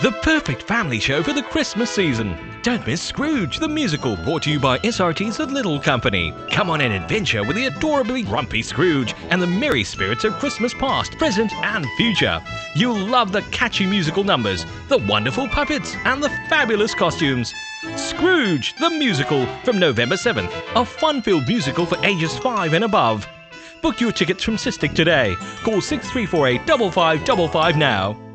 The perfect family show for the Christmas season. Don't miss Scrooge the Musical, brought to you by SRT's The Little Company. Come on an adventure with the adorably grumpy Scrooge and the merry spirits of Christmas past, present and future. You'll love the catchy musical numbers, the wonderful puppets and the fabulous costumes. Scrooge the Musical from November 7th, a fun-filled musical for ages 5 and above. Book your tickets from SSITIC today. Call 6348 5555 now.